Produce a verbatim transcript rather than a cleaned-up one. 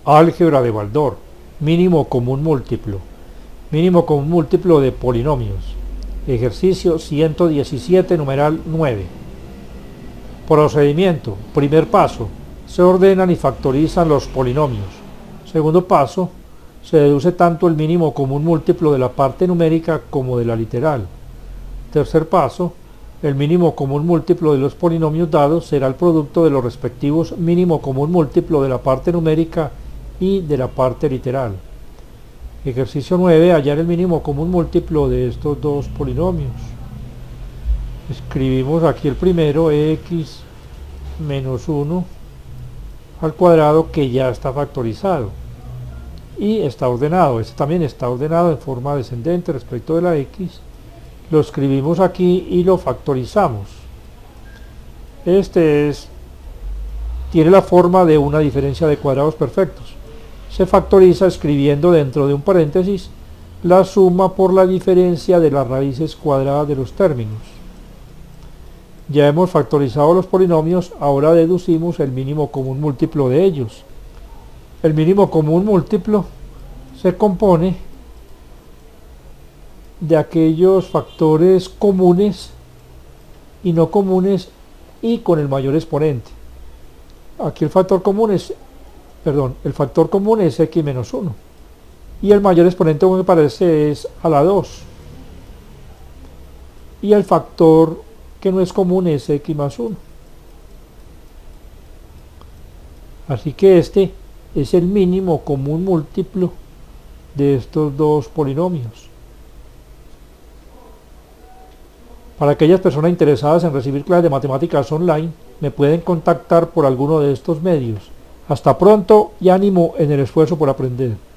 Álgebra de Baldor. Mínimo común múltiplo. Mínimo común múltiplo de polinomios. Ejercicio ciento diecisiete, numeral nueve. Procedimiento. Primer paso. Se ordenan y factorizan los polinomios. Segundo paso. Se deduce tanto el mínimo común múltiplo de la parte numérica como de la literal. Tercer paso. El mínimo común múltiplo de los polinomios dados será el producto de los respectivos mínimo común múltiplo de la parte numérica y de la parte literal. Ejercicio nueve. Hallar el mínimo común múltiplo de estos dos polinomios. Escribimos aquí el primero, x menos uno al cuadrado, que ya está factorizado y está ordenado. Este también está ordenado en forma descendente respecto de la x. Lo escribimos aquí y lo factorizamos. Este es tiene la forma de una diferencia de cuadrados perfectos. Se factoriza escribiendo dentro de un paréntesis la suma por la diferencia de las raíces cuadradas de los términos. Ya hemos factorizado los polinomios, ahora deducimos el mínimo común múltiplo de ellos. El mínimo común múltiplo se compone de aquellos factores comunes y no comunes y con el mayor exponente. Aquí el factor común es Perdón, el factor común es x menos uno y el mayor exponente, como me parece, es a la dos, y el factor que no es común es x más uno. Así que este es el mínimo común múltiplo de estos dos polinomios. Para aquellas personas interesadas en recibir clases de matemáticas online, me pueden contactar por alguno de estos medios. Hasta pronto y ánimo en el esfuerzo por aprender.